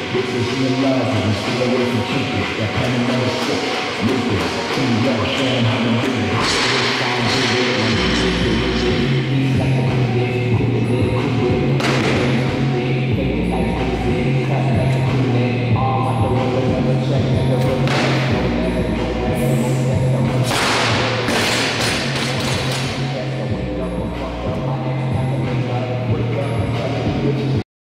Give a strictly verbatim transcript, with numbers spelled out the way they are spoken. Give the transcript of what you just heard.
Witnessing the lies and stay away from keepers. That kind of never slips. Lupus, King Yellow, showing how to do